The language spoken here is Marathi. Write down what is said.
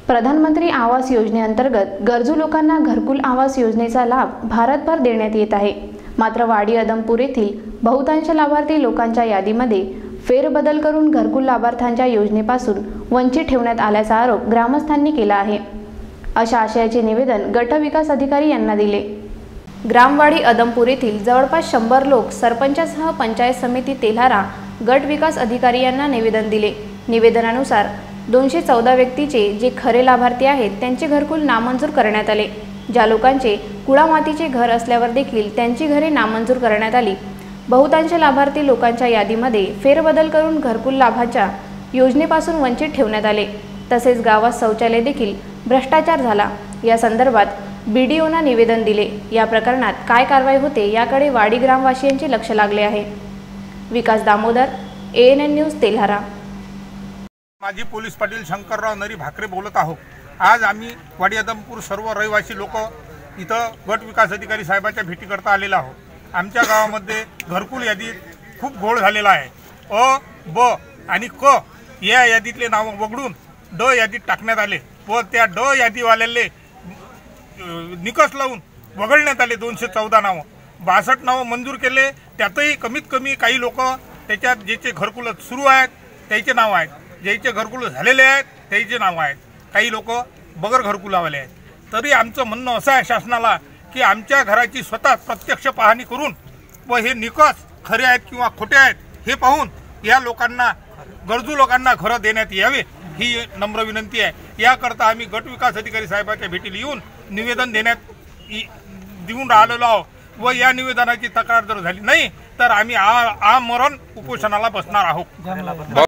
प्रधानमंत्री आवास योजनेअंतर्गत गरजू लोकांना घरकुल आवास योजनेचा लाभ भारतभर देण्यात येत आहे। मात्र वाडी अदमपूर येथील बहुतांश लाभार्थी लोकांच्या यादीमध्ये फेरबदल करून घरकुल लाभार्थ्यांच्या योजनेपासून वंचित ठेवण्यात आल्याचा आरोप ग्रामस्थांनी केला आहे। अशा आशयाचे निवेदन गट विकास अधिकारी यांना दिले। ग्रामवाडी अदमपूर येथील जवळपास 100 लोक सरपंचासह पंचायत समिती तेल्हारा गट विकास अधिकारी यांना निवेदन दिले। निवेदनानुसार 214 व्यक्तीचे जे खरे लाभार्थी आहेत त्यांचे घरकुल नामंजूर करण्यात आले। ज्या लोकांचे कुळामातीचे घर असल्यावर देखील त्यांची घरे नामंजूर करण्यात आली। बहुतांश लाभार्थी लोकांच्या यादीमध्ये फेरबदल करून घरकुल लाभाच्या योजनेपासून वंचित ठेवण्यात आले। तसेच गावात शौचालय देखील भ्रष्टाचार झाला। या संदर्भात बीडीओना निवेदन दिले। या प्रकरणात काय कारवाई होते याकडे वाडी ग्रामवासियांचे लक्ष लागले आहे। Vikas Damodar, ANN news Telhara. माजी पोलीस पाटील शंकरराव नरी भाकरे बोलत आहोत। आज आम्ही वाडी अदमपूर सर्व रहिवासी लोक इथं गट विकास अधिकारी साहेबांच्या भेटीकरता आलेलो आहोत। आमच्या गावामध्ये घरकुल यादीत खूप घोळ झालेला आहे। अ, ब आणि क या यादीतले नाव वगळून ड यादीत टाकण्यात आले व त्या ड यादीवाल्याले निकष लावून वगळण्यात आले। 214 नावं, 62 नावं मंजूर केले। त्यातही कमीत कमी काही लोक त्याच्यात ज्याचे घरकुल सुरू आहेत त्याचे नाव आहेत, ज्याचे घरकुल झालेले आहेत त्याचे नाव आहेत, काही लोक बगर घरकुलावाले आहेत। तरी आमचं म्हणणं असं आहे शासनाला की आमच्या घराची स्वतः प्रत्यक्ष पाहणी करून व हे निकष खरे आहेत किंवा खोटे आहेत हे पाहून या लोकांना, गरजू लोकांना घरं देण्यात यावे ही नम्र विनंती आहे। याकरता आम्ही गट विकास अधिकारी साहेबांच्या भेटीला येऊन निवेदन देऊन राहिलेलो आहोत व या निवेदनाची तक्रार जर झाली नाही तर आम्ही आमरण उपोषणाला बसणार आहोत।